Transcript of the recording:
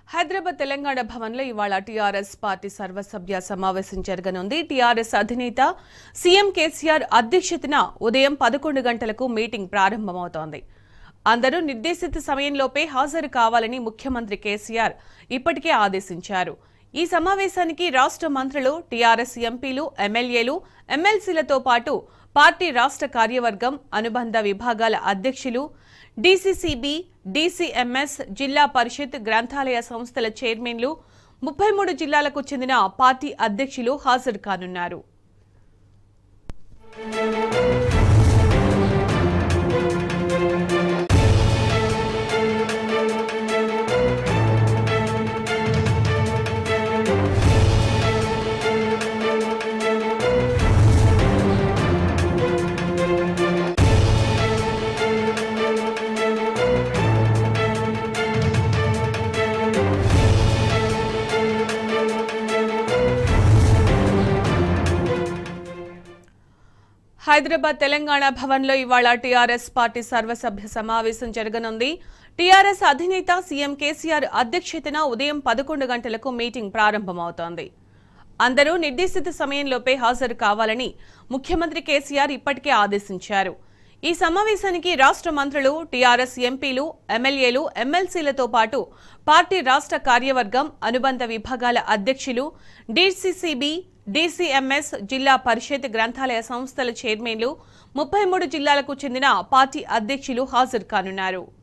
హైదరాబాద్ తెలంగాణ భవన్లో ఇవాళ TRS party సర్వసభ్య సమావేశం జరగనుంది. టీఆర్ఎస్ అధినేత సీఎం కేసీఆర్ అధ్యక్షతన ఉదయం 11 గంటలకు మీటింగ్ ప్రారంభమవుతోంది. అందరూ నిర్దేశిత సమయంలోపే హాజరు కావాలని ముఖ్యమంత్రి కేసీఆర్ ఇప్పటికే ఆదేశించారు. ఈ సమావేశానికి రాష్ట్ర మంత్రులు, టీఆర్ఎస్ ఎంపీలు, ఎమ్మెల్యేలు, ఎమ్మెల్సీలతో పాటు పార్టీ రాష్ట్ర కార్యవర్గం, అనుబంధ విభాగాల అధ్యక్షులు, డీసీసీబీ, డీసీఎంఎస్, జిల్లా పరిషత్, గ్రంథాలయ సంస్థల చైర్మన్లు, 33 జిల్లాలకు చెందిన పార్టీ అధ్యక్షులు హాజరు కానున్నారు. హైదరాబాద్ తెలంగాణ భవన్లో ఇవాళ టీఆర్ఎస్ పార్టీ సర్వసభ్య సమావేశం జరగనుంది. టీఆర్ఎస్ అధినేత సీఎం కేసీఆర్ అధ్యక్షతన ఉదయం 11 గంటలకు మీటింగ్ ప్రారంభమవుతోంది. అందరూ నిర్దేశిత సమయంలోపే హాజరు కావాలని ముఖ్యమంత్రి కేసీఆర్ ఇప్పటికే ఆదేశించారు. ఈ సమావేశానికి రాష్ట్ర మంత్రులు, టీఆర్ఎస్ ఎంపీలు, ఎమ్మెల్యేలు, ఎమ్మెల్సీలతో పాటు పార్టీ రాష్ట్ర కార్యవర్గం, అనుబంధ విభాగాల అధ్యక్షులు, డీసీసీబీ, డీసీఎంఎస్, జిల్లా పరిషత్, గ్రంథాలయ సంస్థల చైర్మన్లు, 33 జిల్లాలకు చెందిన పార్టీ అధ్యక్షులు హాజరు కానున్నారు.